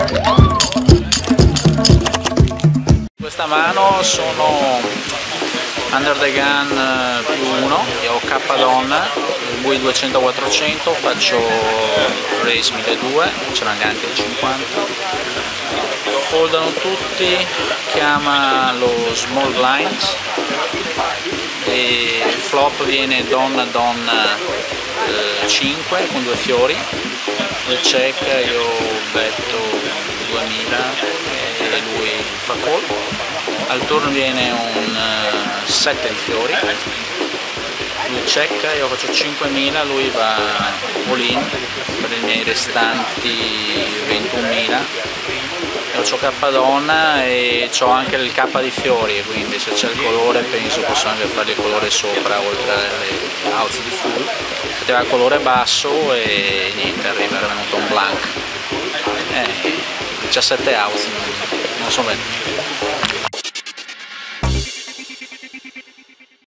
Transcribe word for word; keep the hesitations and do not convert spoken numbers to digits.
Questa mano sono under the gun più uno, io ho K donna, W I duecento quattrocento, faccio race milleduecento, ce n'è anche il cinquanta. Foldano tutti, chiama lo small blinds e il flop viene donna donna eh, cinque con due fiori, il check io betto duemila e lui fa call, al turno viene un uh, sette di fiori, lui check, io faccio cinquemila, lui va all in per i miei restanti ventunomila. Io ho K donna e ho anche il K di fiori, quindi se c'è il colore penso posso anche fare il colore sopra oltre alle outs di full. Poteva il colore basso e niente, arriva, era venuto un blank. Eh, diciassette outs, non so bene.